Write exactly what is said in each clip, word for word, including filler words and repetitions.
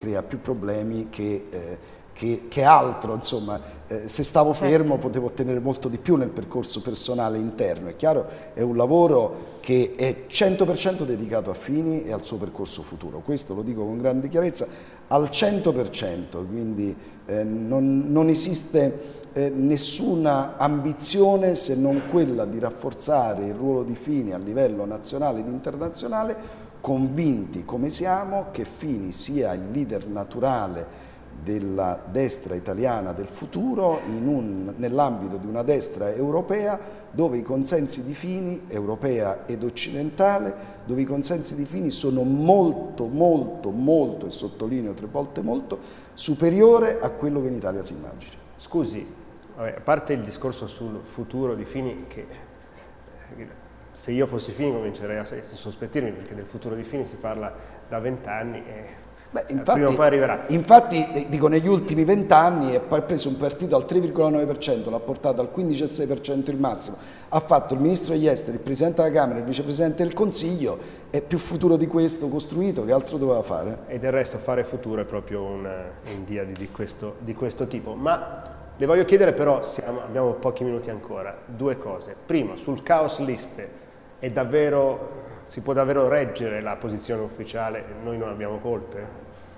crea più problemi che, eh, che, che altro, insomma, eh, se stavo fermo potevo ottenere molto di più nel percorso personale interno. È chiaro, è un lavoro che è cento per cento dedicato a Fini e al suo percorso futuro, questo lo dico con grande chiarezza, al cento per cento, quindi eh, non, non esiste eh, nessuna ambizione se non quella di rafforzare il ruolo di Fini a livello nazionale ed internazionale, convinti come siamo che Fini sia il leader naturale della destra italiana del futuro nell'ambito di una destra europea dove i consensi di Fini, europea ed occidentale, dove i consensi di Fini sono molto, molto, molto, e sottolineo tre volte molto, superiore a quello che in Italia si immagina. Scusi, vabbè, a parte il discorso sul futuro di Fini, che se io fossi Fini comincerei a sospettirmi, perché del futuro di Fini si parla da vent'anni e Beh, infatti, prima o poi arriverà. Infatti, dico, negli ultimi vent'anni ha preso un partito al tre virgola nove per cento, l'ha portato al quindici virgola sei per cento il massimo, ha fatto il ministro degli esteri, il presidente della Camera, il vicepresidente del Consiglio, è più futuro di questo costruito, che altro doveva fare? E del resto fare futuro è proprio un'india di questo, di questo tipo. Ma le voglio chiedere però, siamo, abbiamo pochi minuti ancora, due cose. Primo, sul caos liste, è davvero, si può davvero reggere la posizione ufficiale, noi non abbiamo colpe?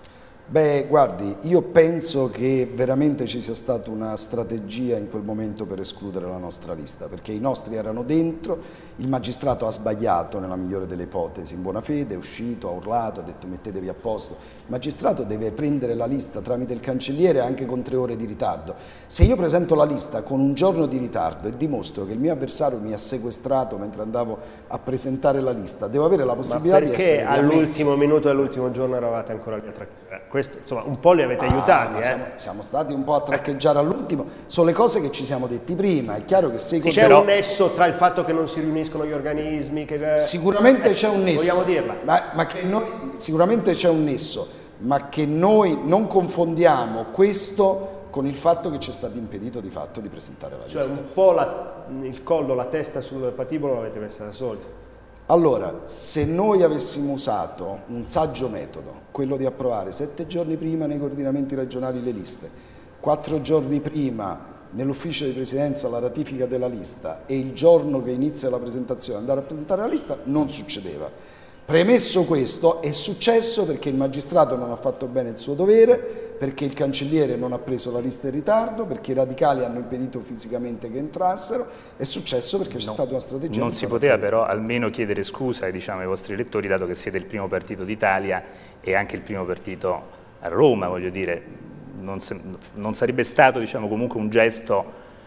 Beh, guardi, io penso che veramente ci sia stata una strategia in quel momento per escludere la nostra lista, perché i nostri erano dentro, il magistrato ha sbagliato nella migliore delle ipotesi, in buona fede, è uscito, ha urlato, ha detto mettetevi a posto. Il magistrato deve prendere la lista tramite il cancelliere anche con tre ore di ritardo. Se io presento la lista con un giorno di ritardo e dimostro che il mio avversario mi ha sequestrato mentre andavo a presentare la lista, devo avere la possibilità di essere riammesso. Perché all'ultimo minuto dell'ultimo giorno eravate ancora lì a traccheggiare? Questo, insomma, un po' li avete ah, aiutati. Eh? Siamo, siamo stati un po' a traccheggiare all'ultimo, sono le cose che ci siamo detti prima. È chiaro che se sì, c'è un nesso tra il fatto che non si riuniscono gli organismi, che sicuramente eh, c'è un nesso, vogliamo dirla, ma, ma che noi, sicuramente c'è un nesso, ma che noi non confondiamo questo con il fatto che ci è stato impedito di fatto di presentare la lista. Cioè un po' la, il collo, la testa sul patibolo l'avete messa da soli. Allora, se noi avessimo usato un saggio metodo, quello di approvare sette giorni prima nei coordinamenti regionali le liste, quattro giorni prima nell'ufficio di presidenza la ratifica della lista e il giorno che inizia la presentazione andare a presentare la lista, non succedeva. Premesso questo, è successo perché il magistrato non ha fatto bene il suo dovere, perché il cancelliere non ha preso la lista in ritardo, perché i radicali hanno impedito fisicamente che entrassero, è successo perché c'è no, stata una strategia. Non si poteva però almeno chiedere scusa, diciamo, ai vostri elettori, dato che siete il primo partito d'Italia e anche il primo partito a Roma, voglio dire, non, se, non sarebbe stato, diciamo, comunque un gesto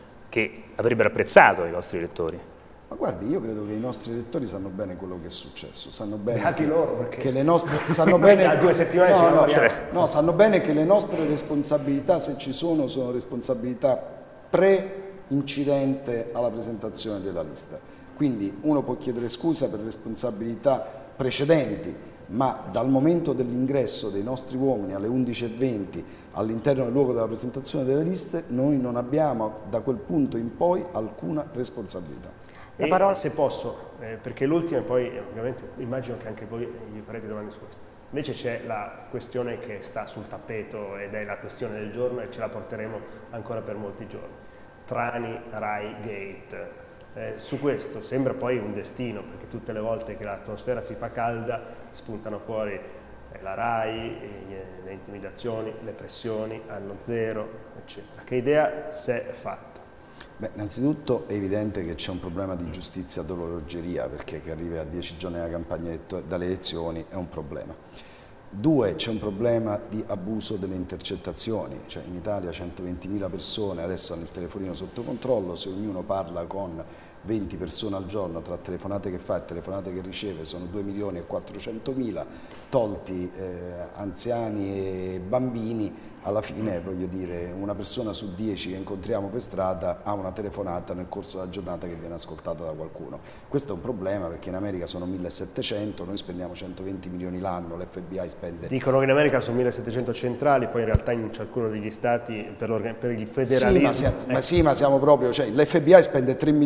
che avrebbero apprezzato i vostri elettori? Ma guardi, io credo che i nostri elettori sanno bene quello che è successo, sanno bene Beati che, loro perché che le nostre sanno bene a due settimane no, no, cioè, no, sanno bene che le nostre responsabilità, se ci sono, sono responsabilità pre-incidente alla presentazione della lista. Quindi uno può chiedere scusa per responsabilità precedenti, ma dal momento dell'ingresso dei nostri uomini alle undici e venti all'interno del luogo della presentazione delle liste, noi non abbiamo da quel punto in poi alcuna responsabilità. E se posso, eh, perché l'ultima, poi ovviamente immagino che anche voi gli farete domande su questo. Invece c'è la questione che sta sul tappeto ed è la questione del giorno e ce la porteremo ancora per molti giorni. Trani, Rai, Gate. Eh, su questo sembra poi un destino, perché tutte le volte che l'atmosfera si fa calda spuntano fuori eh, la Rai, eh, le intimidazioni, le pressioni, anno zero, eccetera. Che idea si è fatta? Beh, innanzitutto è evidente che c'è un problema di giustizia d'orologeria, perché che arrivi a dieci giorni dalla campagna dalle elezioni è un problema. Due, c'è un problema di abuso delle intercettazioni, cioè in Italia centoventimila persone adesso hanno il telefonino sotto controllo, se ognuno parla con venti persone al giorno tra telefonate che fa e telefonate che riceve sono due milioni e quattrocentomila, tolti eh, anziani e bambini, alla fine voglio dire una persona su dieci che incontriamo per strada ha una telefonata nel corso della giornata che viene ascoltata da qualcuno. Questo è un problema perché in America sono millesettecento, noi spendiamo centoventi milioni l'anno, l'F B I spende... Dicono che in America sono millesettecento centrali, poi in realtà in ciascuno degli stati per, per il federalismo... Sì, ma, siamo, eh. ma sì, ma siamo proprio... Cioè, l'F B I spende tre milioni di euro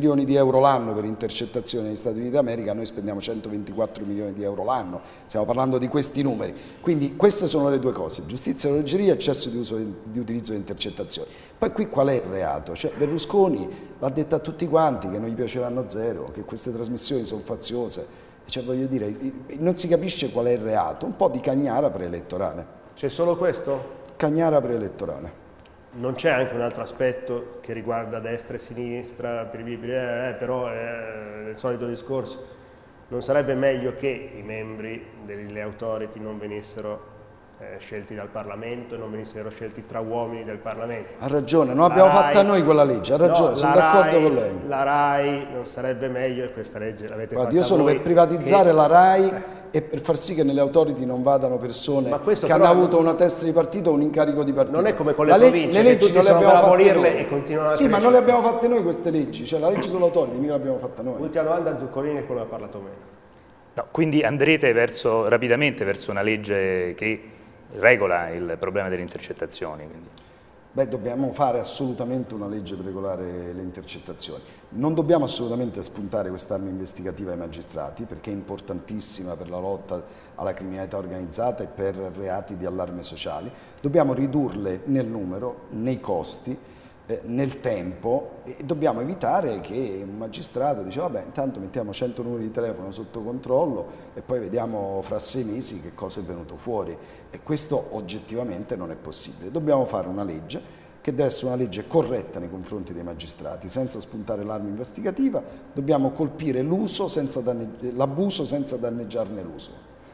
euro l'anno per intercettazioni negli Stati Uniti d'America, noi spendiamo centoventiquattro milioni di euro l'anno, stiamo parlando di questi numeri. Quindi queste sono le due cose, giustizia e orologeria, eccesso di, uso, di utilizzo di intercettazioni. Poi qui qual è il reato? Cioè Berlusconi l'ha detto a tutti quanti che non gli piacevano zero, che queste trasmissioni sono faziose, cioè voglio dire, non si capisce qual è il reato, un po' di cagnara preelettorale. C'è solo questo? Cagnara preelettorale. Non c'è anche un altro aspetto che riguarda destra e sinistra, eh, eh, però è il solito discorso. Non sarebbe meglio che i membri delle authority non venissero eh, scelti dal Parlamento, non venissero scelti tra uomini del Parlamento? Ha ragione, non l'abbiamo fatta noi quella legge, ha ragione, no, sono d'accordo con lei. La RAI non sarebbe meglio, questa legge l'avete fatta voi. Io sono per privatizzare che... la RAI eh. e per far sì che nelle authority non vadano persone che hanno avuto una testa di partito o un incarico di partito. Non è come con le la province, le leggi non le abbiamo fatte abolirle e continuano a Sì, ma non le abbiamo fatte noi queste leggi, cioè la legge sull'authority mica l'abbiamo fatta noi. Ultima domanda, Zuccolini, è quello che ha parlato meno. No, quindi andrete verso, rapidamente verso una legge che regola il problema delle intercettazioni? Quindi. Beh, dobbiamo fare assolutamente una legge per regolare le intercettazioni. Non dobbiamo assolutamente spuntare quest'arma investigativa ai magistrati, perché è importantissima per la lotta alla criminalità organizzata e per reati di allarme sociali. Dobbiamo ridurle nel numero, nei costi, eh, nel tempo, e dobbiamo evitare che un magistrato dice vabbè, intanto mettiamo cento numeri di telefono sotto controllo e poi vediamo fra sei mesi che cosa è venuto fuori. E questo oggettivamente non è possibile. Dobbiamo fare una legge che deve essere una legge corretta nei confronti dei magistrati, senza spuntare l'arma investigativa. Dobbiamo colpire l'uso, l'abuso senza danneggiarne l'uso.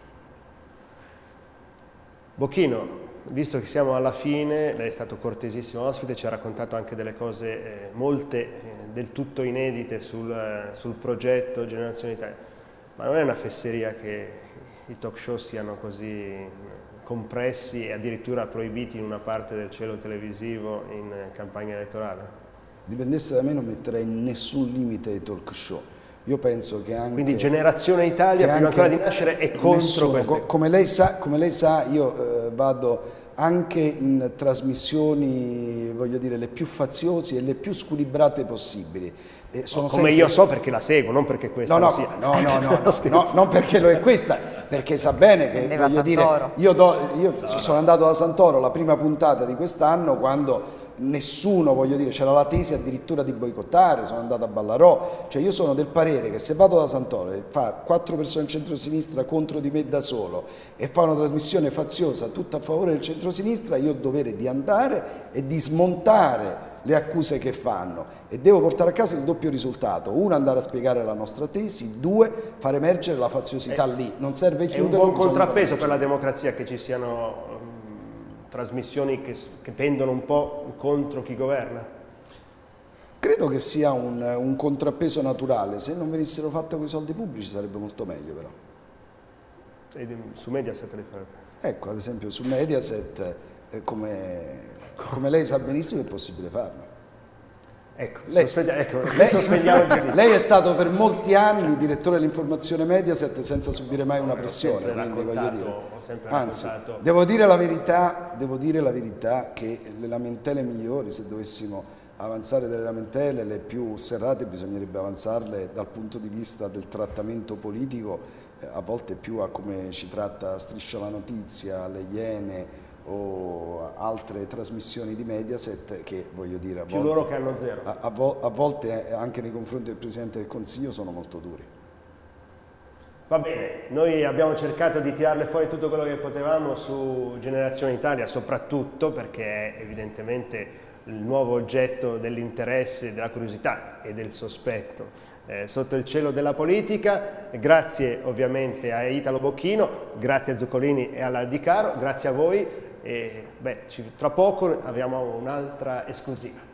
Bocchino, visto che siamo alla fine, lei è stato cortesissimo ospite, ci ha raccontato anche delle cose, eh, molte eh, del tutto inedite sul, eh, sul progetto Generazione Italia. Ma non è una fesseria che i talk show siano così compressi e addirittura proibiti in una parte del cielo televisivo in campagna elettorale? Dipendesse da me non metterei nessun limite ai talk show. Io penso che anche... Quindi Generazione Italia, prima ancora di nascere, è contro nessuno, queste... Come lei sa, come lei sa io eh, vado anche in trasmissioni, voglio dire, le più faziose e le più squilibrate possibili. E sono come sempre... io so perché la seguo, non perché questa no, no, sia. No, no, no, no, no, non perché lo è questa, perché sa bene che, Andeva voglio dire, io, do, io no, sono no. andato da Santoro la prima puntata di quest'anno quando nessuno, voglio dire, c'era la tesi addirittura di boicottare, sono andato a Ballarò, cioè io sono del parere che se vado da Santoro e fa quattro persone in centrosinistra contro di me da solo e fa una trasmissione faziosa tutta a favore del centrosinistra, io ho il dovere di andare e di smontare le accuse che fanno e devo portare a casa il doppio risultato: uno, andare a spiegare la nostra tesi; due, far emergere la faziosità è, lì. Non serve chiudere. È un buon contrappeso per la democrazia che ci siano um, trasmissioni che, che pendono un po' contro chi governa? Credo che sia un, un contrappeso naturale. Se non venissero fatte con i soldi pubblici sarebbe molto meglio, però. E su Mediaset le farebbe? Ecco, ad esempio su Mediaset, eh, come... come lei sa benissimo è possibile farlo. Ecco, lei, sospende, ecco lei, sospendiamo il giudizio. Lei è stato per molti anni direttore dell'informazione Mediaset senza subire mai una pressione, quindi voglio dire. Anzi, devo dire la verità, devo dire la verità che le lamentele migliori, se dovessimo avanzare delle lamentele, le più serrate, bisognerebbe avanzarle dal punto di vista del trattamento politico, eh, a volte più a come ci tratta Striscia la Notizia, Le Iene o altre trasmissioni di Mediaset che, voglio dire, a più volte, loro che hanno zero. A, a, vo a volte anche nei confronti del Presidente del Consiglio sono molto duri. Va bene, noi abbiamo cercato di tirarle fuori tutto quello che potevamo su Generazione Italia, soprattutto perché è evidentemente il nuovo oggetto dell'interesse, della curiosità e del sospetto eh, sotto il cielo della politica. Grazie ovviamente a Italo Bocchino, grazie a Zuccolini e alla Di Caro, grazie a voi e beh, ci, tra poco abbiamo un'altra esclusiva.